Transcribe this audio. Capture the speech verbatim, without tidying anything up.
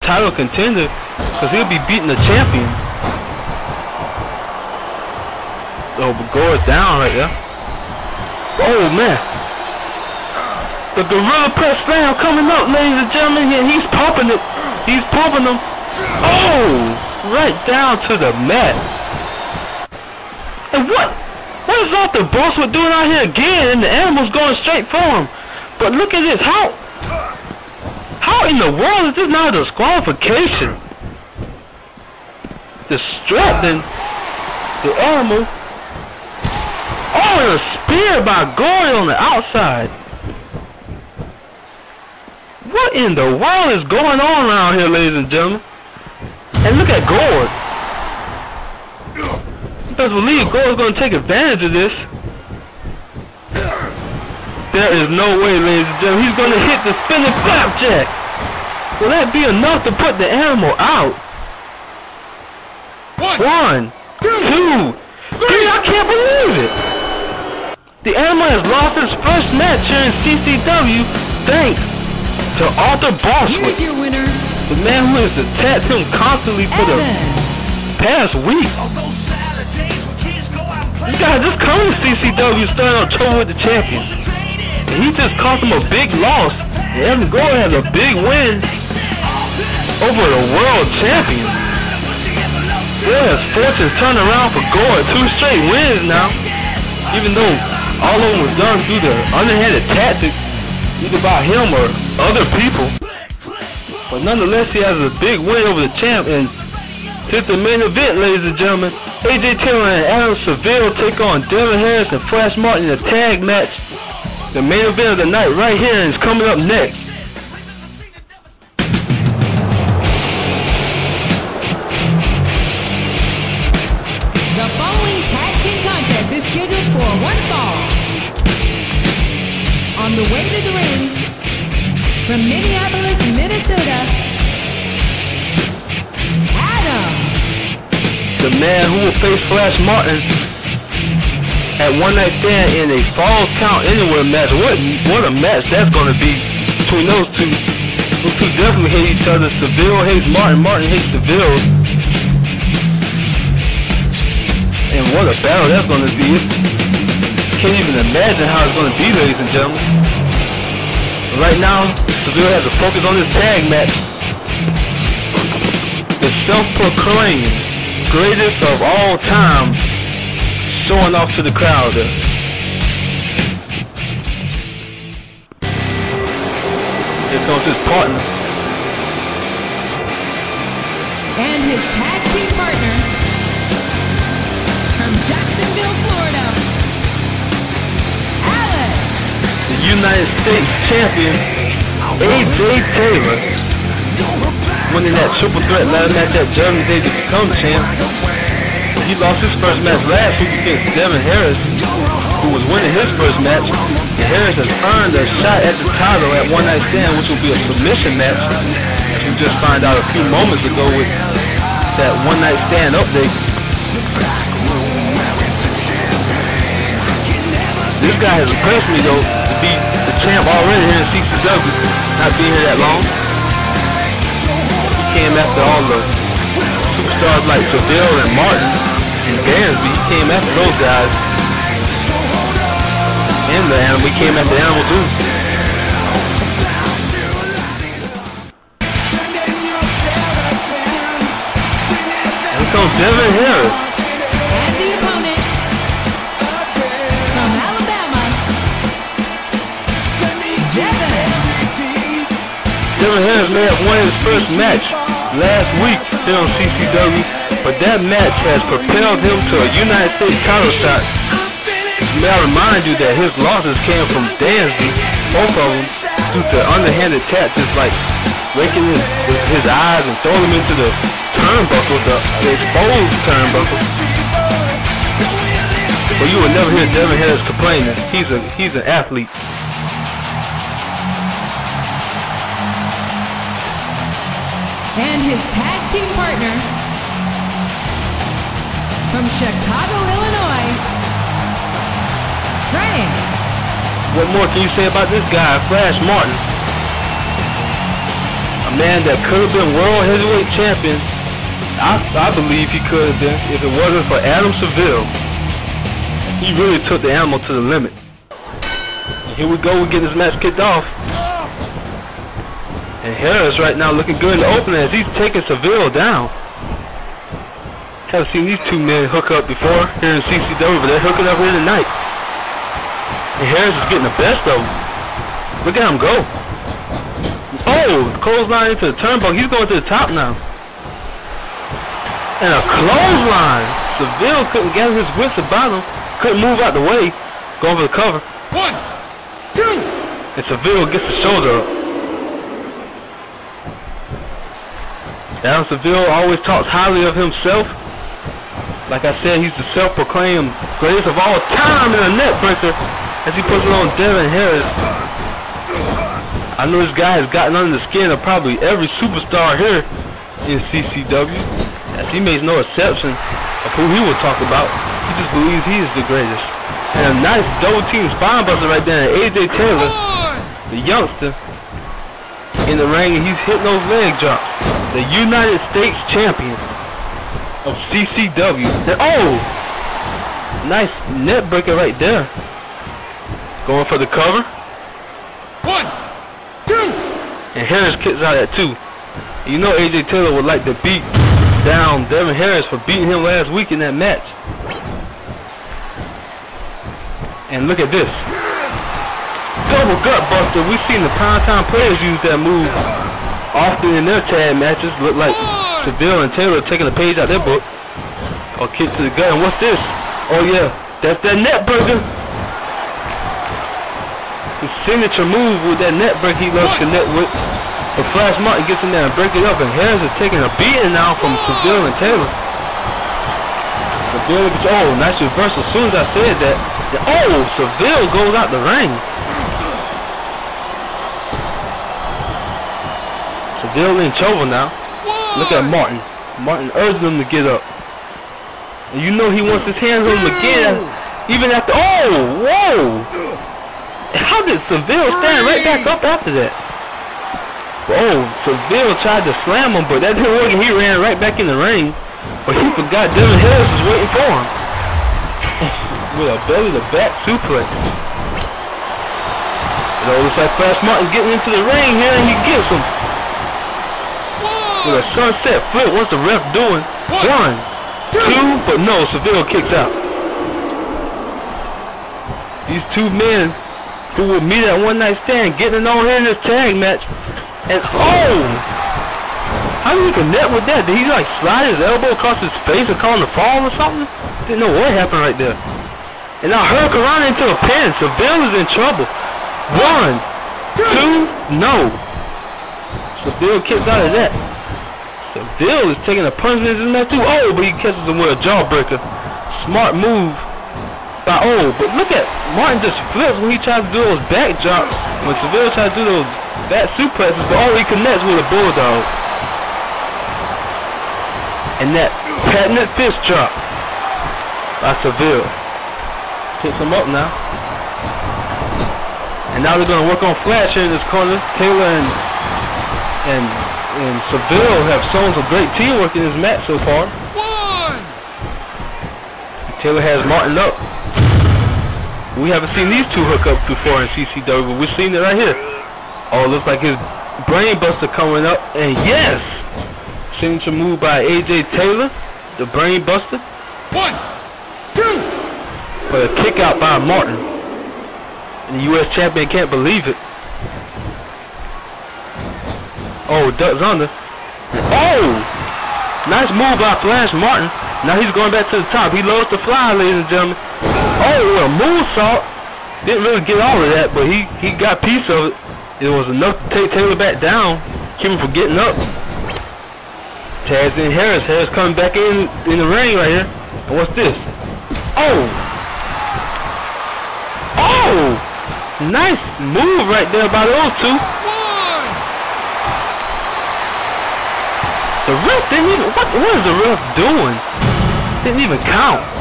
title contender, because he'll be beating the champion. Oh, but Gore's down right there. Oh man. The Gorilla Press Slam coming up, ladies and gentlemen, and he's pumping it. He's pumping them. Oh, right down to the mat. And what? What is Arthur Bosswood doing out here again? And the animal's going straight for him. But look at this. How? How in the world is this not a disqualification? Distracting the animal. Oh, and a spear by Gore on the outside. What in the world is going on around here, ladies and gentlemen? And look at Gore. You best believe Gore's going to take advantage of this. There is no way, ladies and gentlemen. He's going to hit the spinning flapjack. Will that be enough to put the animal out? One, One two, three. I can't believe it. The animal has lost his first match here in C C W thanks to Arthur Bosswood. Here's your winner, the man who has attacked him constantly for Evan. the past week. This guy just coming to C C W starting on trouble with the champion. And he just cost him a big loss. And Evan Gore has a big win over the world champion. Yeah, his fortune turned around for Gore. Two straight wins now. Even though all of them was done through the underhanded tactics, either by him or other people. But nonetheless, he has a big win over the champ. And since the main event, ladies and gentlemen, A J Taylor and Adam Seville take on Devin Harris and Flash Martin in a tag match. The main event of the night right here is coming up next. The following tag team contest is scheduled for one fall. On the way to the ring, from Minneapolis, Minnesota, Adam. The man who will face Flash Martin at One Night Stand in a Falls Count Anywhere match. What what a match that's going to be between those two. Those two definitely hate each other. Seville hates Martin, Martin hates Seville. And what a battle that's going to be. Can't even imagine how it's going to be, ladies and gentlemen. Right now, Seville has to focus on this tag match. The self-proclaimed greatest of all time, showing off to the crowd there. Here comes his partner. And his tag team partner, from Jacksonville, Florida, Alex. The United States champion, A J Taylor, winning that triple threat ladder match at Judgment Day to become champ. He lost his first match last week against Devin Harris, who was winning his first match. And Harris has earned a shot at the title at One Night Stand, which will be a submission match, as we just found out a few moments ago with that One Night Stand update. This guy has impressed me though, to be the champ already here in C C W, not being here that long. He came after all the superstars like Seville and Martin and Dansby. He came after those guys. And the animal, he came after the animal too. Here comes Devin Harris. And the opponent, from Alabama, Devin. Devin Harris may have won his first match last week here on C C W, but that match has propelled him to a United States title shot. May I remind you that his losses came from Dansby, both of them, due to underhanded tactics like raking his, his eyes and throwing him into the turnbuckle, the, the exposed turnbuckle. But you will never hear Devin Harris complaining. He's a he's an athlete. And his tag team partner, from Chicago, Illinois, Frank. What more can you say about this guy, Flash Martin? A man that could have been world heavyweight champion. I, I believe he could have been if it wasn't for Adam Seville. He really took the animal to the limit. And here we go, we get this match kicked off. And Harris right now looking good in the opening as he's taking Seville down. Haven't seen these two men hook up before here in C C W, but they're hooking up here tonight. And Harris is getting the best of him. Look at him go. Oh, clothesline into the turnbuckle. He's going to the top now. And a clothesline. Seville couldn't gather his wits about him. Couldn't move out the way. Going for the cover. One, two. And Seville gets the shoulder up. Adam Seville always talks highly of himself. Like I said, he's the self-proclaimed greatest of all time in a net breaker as he puts it on Devin Harris. I know this guy has gotten under the skin of probably every superstar here in C C W, as he makes no exception of who he will talk about. He just believes he is the greatest. And a nice double team spine buster right there. A J Taylor, the youngster, in the ring, and he's hitting those leg drops. The United States champion of C C W. And, oh! Nice net breaker right there. Going for the cover. One, two. And Harris kicks out at two. You know A J Taylor would like to beat down Devin Harris for beating him last week in that match. And look at this. Double gut buster. We've seen the prime time players use that move often in their tag matches. Look like Seville and Taylor taking a page out their book. Or kick to the gut. And what's this? Oh yeah, that's that net breaker. His signature move with that net break he loves to connect with. But Flash Martin gets in there and break it up, and Harris is taking a beating now from Seville and Taylor. Seville gets, oh, nice reversal. As soon as I said that, the, oh, Seville goes out the ring. Seville in trouble now. Look at Martin. Martin urging him to get up. And you know he wants his hands on him again, even after, oh, whoa. How did Seville stand right back up after that? Oh, Seville tried to slam him, but that didn't work, and he ran right back in the ring. But he forgot Devin Harris was waiting for him. With a belly-to-back suplex. It looks like Flash Martin getting into the ring here, and he gets him. With a sunset flip, what's the ref doing? One, two, but no, Seville kicks out. These two men who will meet at one night stand, getting it on here in this tag match. And oh! How did he connect with that? Did he like slide his elbow across his face and call him to fall or something? Didn't know what happened right there. And now Hurricane into a pin. Seville is in trouble. One, two, no. Seville kicks out of that. Seville is taking a punishment in that too. Oh, but he catches him with a jawbreaker. Smart move. By, oh, but look at Martin just flips when he tries to do those back drops. When Seville tries to do those back suplexes, but all he connects with a bulldog. And that patented fist drop by Seville. Picks him up now. And now they're going to work on Flash here in this corner. Taylor and, and, and Seville have shown some great teamwork in this match so far. One. Taylor has Martin up. We haven't seen these two hook up before in C C W, but we've seen it right here. Oh, it looks like his brain buster coming up, and yes! Signature move by A J Taylor, the brain buster. One, two. But a kick out by Martin. And the U S champion can't believe it. Oh, ducks under. Oh! Nice move by Flash Martin. Now he's going back to the top. He loves to fly, ladies and gentlemen. Oh, a moonsault. Didn't really get all of that, but he, he got a piece of it. It was enough to take Taylor back down. Keep him from getting up. Tags in Harris. Harris coming back in in the ring right here. And what's this? Oh! Oh! Nice move right there by those two. The ref didn't even, what, what is the ref doing? Didn't even count.